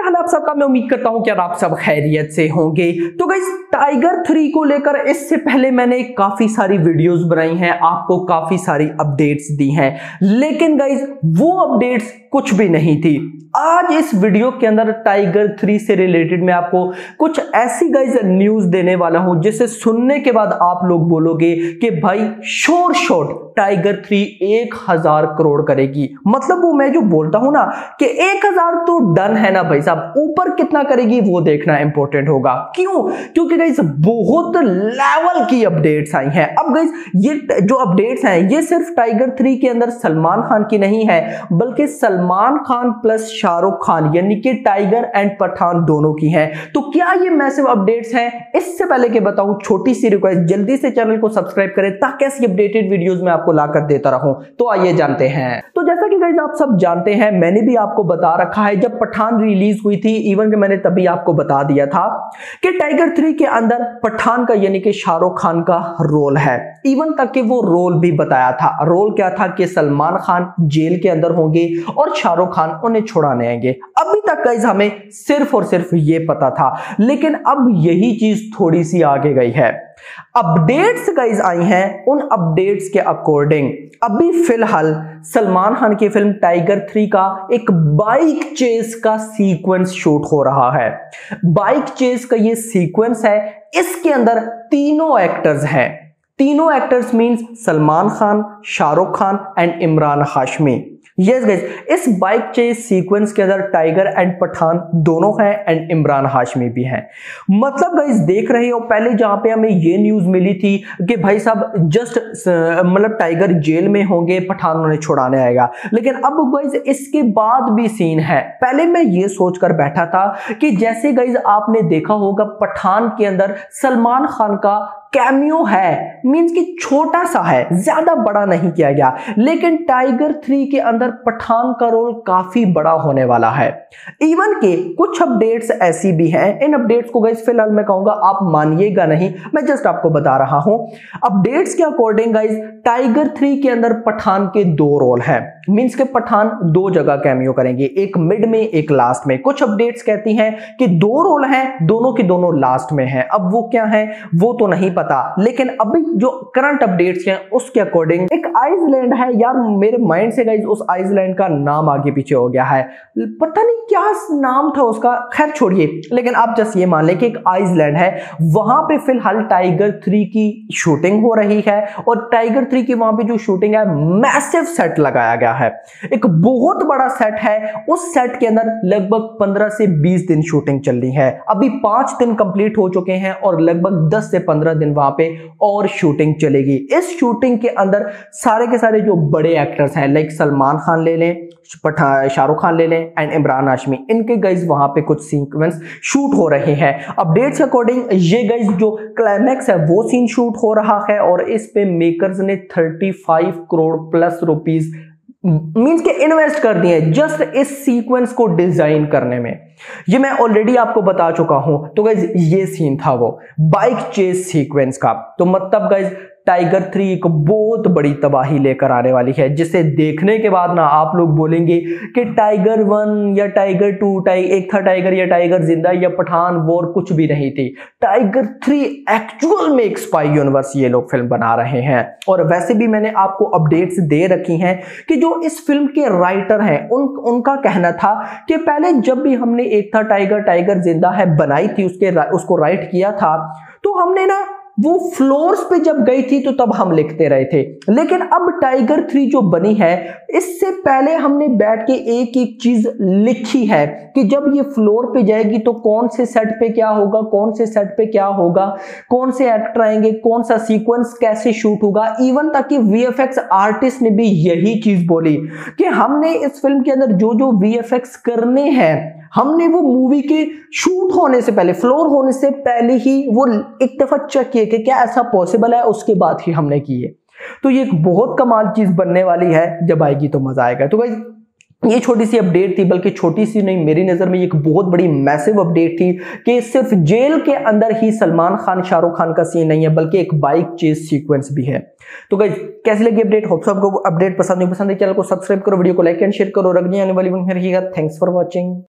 हाल आप सबका। मैं उम्मीद करता हूं कि आप सब खैरियत से होंगे। तो गाइस टाइगर 3 को लेकर इससे पहले मैंने काफी सारी वीडियोस बनाई हैं, आपको काफी सारी अपडेट्स दी हैं, लेकिन गाइस वो अपडेट्स कुछ भी नहीं थी। आज इस वीडियो के अंदर टाइगर 3 से रिलेटेड मैं आपको कुछ ऐसी गाइस न्यूज देने वाला हूं जिसे सुनने के बाद आप लोग बोलोगे कि भाई श्योर शॉट टाइगर 3 1000 करोड़ करेगी। मतलब वो मैं जो बोलता हूं ना कि 1000 तो डन है ना भाई साहब, ऊपर कितना करेगी वो देखना इंपॉर्टेंट होगा। क्यों? क्योंकि गाइस बहुत लेवल की अपडेट्स आई हैं। अब गाइस ये जो अपडेट्स हैं ये सिर्फ टाइगर 3 के अंदर सलमान खान की नहीं है, बल्कि सलमान खान प्लस शाहरुख खान यानी कि टाइगर एंड पठान दोनों की हैं। तो क्या ये मैसिव अपडेट्स हैं? इससे पहले कि बताऊं, छोटी सी रिक्वेस्ट, जल्दी से चैनल को सब्सक्राइब करें ताकि ऐसी अपडेटेड वीडियोस में आपको लाकर देता रहूं। तो आइए जानते हैं। तो जैसा कि गाइस आप सब जानते हैं, मैंने भी आपको बता रखा है जब पठान रिलीज हुई थी, इवन कि मैंने तभी आपको बता दिया था कि टाइगर 3 के अंदर पठान का यानी कि शाहरुख खान का रोल है। इवन तक कि वो रोल भी बताया था। रोल क्या था कि सलमान खान जेल के अंदर होंगे और शाहरुख खान उन्हें छुड़ाने आएंगे। अभी तक गाइस हमें सिर्फ और सिर्फ ये पता था, लेकिन अब यही चीज थोड़ी सी आगे गई है। अपडेट्स गाइस आई हैं, उन अपडेट्स के अकॉर्डिंग अभी फिलहाल सलमान खान की फिल्म टाइगर 3 का एक बाइक चेस का सीक्वेंस शूट हो रहा है। बाइक चेस का ये सीक्वेंस है, इसके अंदर तीनों एक्टर्स हैं। तीनों actors means Salman Khan, Shahrukh Khan and Imran Hashmi. Yes guys, इस बाइक चेस सीक्वेंस के अंदर टाइगर एंड पठान दोनों हैं एंड इमरान हाशमी भी हैं। मतलब गाइस देख रहे हो, पहले जहां पे हमें ये न्यूज मिली थी कि भाई साहब जस्ट मतलब टाइगर जेल में होंगे, पठान उन्हें छुड़ाने आएगा, लेकिन अब गाइस इसके बाद भी सीन है। पहले मैं ये सोचकर बैठा था कि जैसे गाइस आपने देखा होगा पठान के अंदर सलमान खान का कैमियो है, मींस कि छोटा सा है, ज्यादा बड़ा नहीं किया गया, लेकिन टाइगर 3 के अंदर पठान का रोल काफी बड़ा होने वाला है। इवन के कुछ अपडेट्स ऐसी भी हैं, इन अपडेट्स को गाइस फिलहाल मैं कहूंगा आप मानिएगा नहीं, मैं जस्ट आपको बता रहा हूं। अपडेट्स के अकॉर्डिंग गाइस टाइगर 3 के अंदर पठान के 2 रोल हैं, मींस के पठान 2 जगह कैमियो करेंगे, एक मिड में एक लास्ट में। कुछ अपडेट्स कहती हैं कि 2 रोल हैं, दोनों के दोनों लास्ट में हैं। अब वो क्या है वो तो नहीं पता, लेकिन अभी जो करंट अपडेट्स हैं उसके अकॉर्डिंग एक आइसलैंड है यार, मेरे माइंड से गाइस उस आइसलैंड का नाम आगे पीछे हो गया है, पता नहीं क्या नाम था उसका, खैर छोड़िए, लेकिन आप जस्ट ये मान लें कि एक आइसलैंड है, वहां पे फिलहाल टाइगर 3 की शूटिंग हो रही है। और टाइगर 3 की वहां पे जो शूटिंग है मैसिव सेट लगाया गया है, एक बहुत बड़ा सेट है। उस सेट के अंदर लगभग 15 से 20 दिन शूटिंग चल रही है। अभी 5 दिन कंप्लीट हो चुके हैं और लगभग 10 से 15 दिन वहां पे और शूटिंग चलेगी। इस शूटिंग के अंदर सारे के सारे जो बड़े एक्टर्स हैं, लाइक सलमान खान ले लें, शाहरुख खान ले लें एंड इमरान हाशमी, इनके गाइस वहां पे कुछ सीक्वेंस शूट हो रहे हैं। अपडेट्स के अकॉर्डिंग ये गाइस जो क्लाइमैक्स है वो सीन शूट हो रहा है और इस पे मेकर्स ने 35 करोड़ प्लस रुपीस मींस के इन्वेस्ट कर दिए जस्ट इस सीक्वेंस को डिजाइन करने में। ये मैं ऑलरेडी आपको बता चुका हूं। तो गाइज ये सीन था वो बाइक चेस सीक्वेंस का। तो मतलब गाइज टाइगर 3 एक बहुत बड़ी तबाही लेकर आने वाली है, जिसे देखने के बाद ना आप लोग बोलेंगे कि टाइगर 1 या टाइगर 2, एक था टाइगर या टाइगर जिंदा या पठान वॉर कुछ भी नहीं थी। टाइगर 3 एक्चुअल में एक स्पाई यूनिवर्स ये लोग फिल्म बना रहे हैं। और वैसे भी मैंने आपको अपडेट्स दे रखी हैं कि जो इस फिल्म के राइटर हैं उनका कहना था कि पहले जब भी हमने एक था टाइगर जिंदा है बनाई थी, उसको राइट किया था, तो हमने ना वो फ्लोर्स पे जब गई थी तो तब हम लिखते रहे थे, लेकिन अब टाइगर 3 जो बनी है इससे पहले हमने बैठ के एक एक चीज लिखी है कि जब ये फ्लोर पे जाएगी तो कौन से सेट पे क्या होगा, कौन से सेट पे क्या होगा, कौन से एक्टर आएंगे, कौन सा सीक्वेंस कैसे शूट होगा। इवन तक कि वीएफएक्स आर्टिस्ट ने भी यही चीज बोली कि हमने इस फिल्म के अंदर जो जो वीएफएक्स करने हैं हमने वो मूवी के शूट होने से पहले, फ्लोर होने से पहले ही वो एक दफा चेक किए कि क्या ऐसा पॉसिबल है, उसके बाद ही हमने किए। तो ये एक बहुत कमाल चीज बनने वाली है, जब आएगी तो मजा आएगा। तो गाइस ये छोटी सी अपडेट थी, बल्कि छोटी सी नहीं, मेरी नजर में ये एक बहुत बड़ी मैसिव अपडेट थी कि सिर्फ जेल के अंदर ही सलमान खान शाहरुख खान का सीन नहीं है, बल्कि एक बाइक चेस सीक्वेंस भी है। तो गाइस कैसी लगी अपडेट? होप सो आपको अपडेट पसंद है। चैनल को सब्सक्राइब करो, वीडियो को लाइक एंड शेयर करो, रखनी आने वाली वीडियो। Thanks for watching.